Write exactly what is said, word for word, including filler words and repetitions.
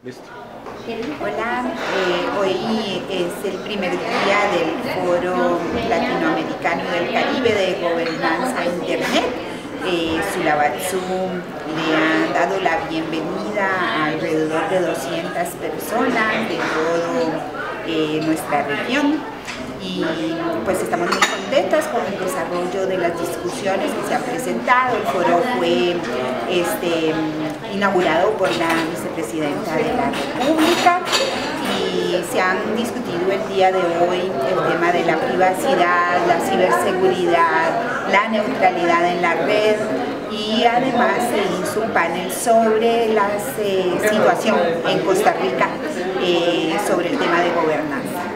Listo. Hola, eh, hoy es el primer día del Foro Latinoamericano y del Caribe de Gobernanza Internet. Eh, Sulabatsu le ha dado la bienvenida a alrededor de doscientas personas de toda eh, nuestra región. Y pues estamos muy contentas con el desarrollo de las discusiones que se han presentado. El foro fue este, inaugurado por la vicepresidenta de la República y se han discutido el día de hoy el tema de la privacidad, la ciberseguridad, la neutralidad en la red, y además se hizo un panel sobre la eh, situación en Costa Rica eh, sobre el tema de gobernanza.